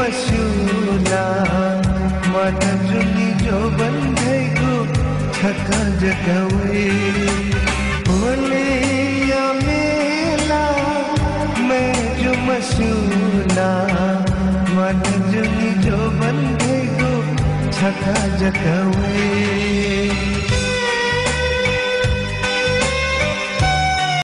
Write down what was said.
मशूला मन जुली जो बंधे को छका जगवे होले या मेला मैं जो मशूला मन जुली जो बंधे को छका जगवे